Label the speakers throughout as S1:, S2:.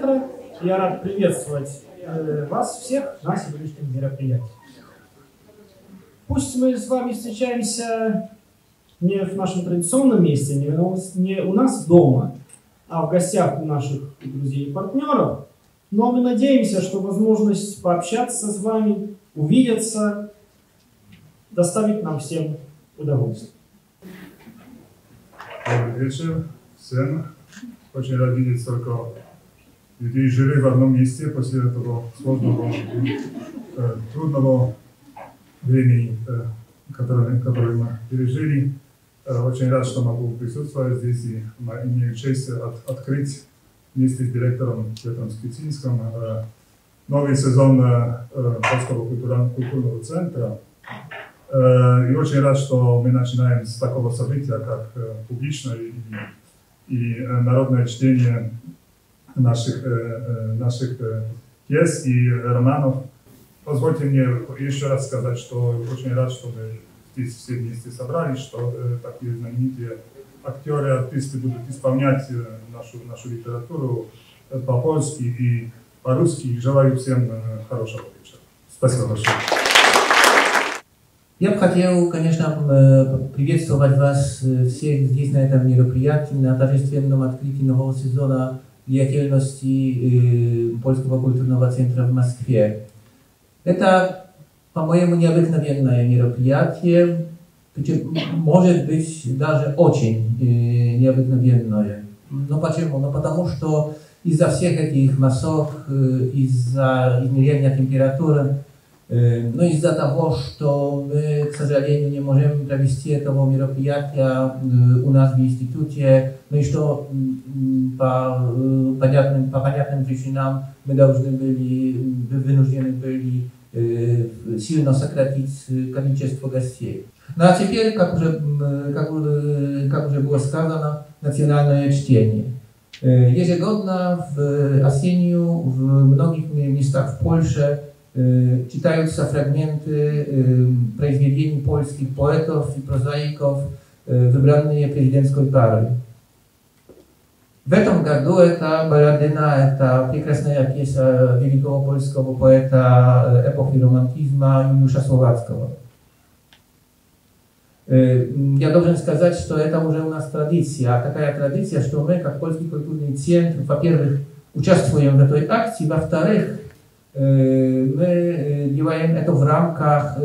S1: центра. Я рад приветствовать вас всех на сегодняшнем мероприятии. Пусть мы с вами встречаемся не в нашем традиционном месте, не у нас дома, а в гостях у наших друзей и партнеров, но мы надеемся, что возможность пообщаться с вами, увидеться, доставит нам всем удовольствие.
S2: Добрый вечер всем. Очень рад видеть столько людей живых в одном месте после этого сложного, трудного времени, которое мы пережили. Очень рад, что могу присутствовать здесь и имею честь открыть вместе с директором Петром Скицинским новый сезон Польского культурного центра. И очень рад, что мы начинаем с такого события, как публичное и народное чтение наших пьес и романов. Позвольте мне еще раз сказать, что очень рад, что мы здесь все вместе собрались, что такие знаменитые актеры, артисты будут исполнять нашу литературу по-польски и по-русски. Желаю всем хорошего вечера. Спасибо большое.
S3: Я бы хотел, конечно, приветствовать вас всех здесь на этом мероприятии, на торжественном открытии нового сезона деятельности Польского культурного центра в Москве. Это, по-моему, необыкновенное мероприятие, может быть даже очень необыкновенное. Но почему? Ну, потому что из-за всех этих масок, из-за измерения температуры, но из-за того, что мы, к сожалению, не можем провести этого мероприятия у нас в институте, ну и что по понятным причинам мы вынуждены были сильно сократить количество гостей. Ну а теперь, как уже было сказано, национальное чтение. Ежегодно осенью в многих местах в Польше читаются фрагменты произведений польских поэтов и прозаиков, выбранные президентской парой. В этом году это «Балладина», это прекрасная пьеса великого польского поэта эпохи романтизма Juliusza Słowackiego. Я должен сказать, что это уже у нас традиция. А какая традиция, что мы, как Польский культурный центр, во-первых, участвуем в этой акции, во-вторых, мы делаем это в рамках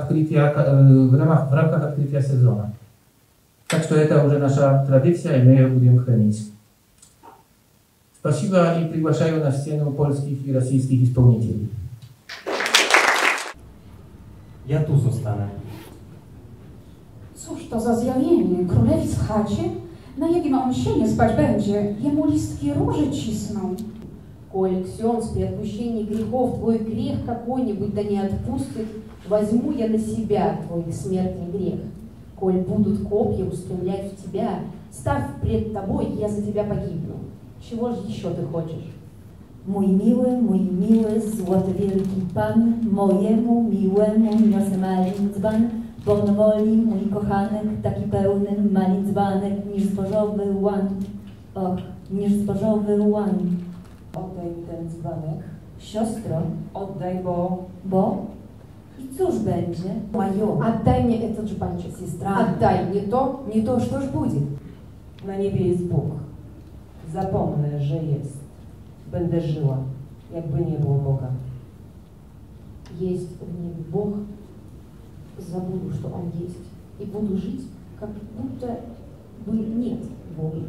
S3: открытия сезона. Так что это уже наша традиция, и мы ее будем хранить. Спасибо и приглашаю на сцену польских и российских исполнителей.
S4: Ja tu zostanę.
S5: Cóż to za zjawienie? Królewic w chacie? Na jakim on się nie spać będzie? Jemu listki róży cisną.
S6: Коль Ксенц при отпущении грехов твой грех какой-нибудь да не отпустит, возьму я на себя твой смертный грех. Коль будут копья устремлять в тебя, ставь пред тобой, я за тебя погибну. Чего же еще ты хочешь?
S7: Mój miły, złoty wielki pan, mojemu miłemu niosę malin dzban, bonwoli mój kochanek, taki pełny malin dzbanek, niż zbożowy łan. Och, niż zbożowy łan.
S6: Oddaj mi ten dzbanek.
S7: Siostro,
S6: Oddaj, bo...
S7: bo? I cóż będzie?
S6: Мое. Отдай мне этот жбанчик, сестра. Отдай. Не то, что ж будет?
S8: Na niebie jest Bóg. Zapomnę, że jest. Będę żyła, jakby nie było Boga.
S6: Есть в небе Бог. Забуду, что Он есть. И буду жить, как будто бы нет Бога.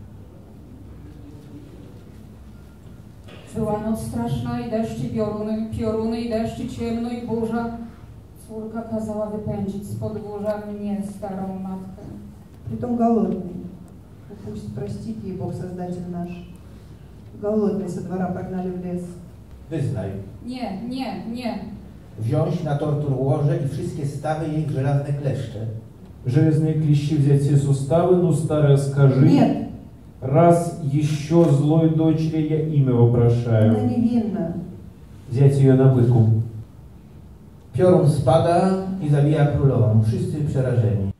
S5: Była noc straszna i deszcz i pioruny i deszcz i ciemno i burza. Córka kazała wypędzić z podwórza mnie, starą matkę.
S9: Притом голодный. Пусть простит ей Бог, Создатель наш. Голодный со двора погнали в лес.
S10: Wyznaj.
S5: Nie.
S10: Wziąć na tortur łoże i wszystkie stawy jej w żelazne kleszcze.
S11: Железные клещи взять все суставы, ну старая скажи.
S9: Нет.
S11: Раз еще злой дочери я имя вопрошаю.
S9: Она невинна.
S11: Взять ее на пытку.
S10: Piorun spada i zabija królową. Wszyscy przerażeni.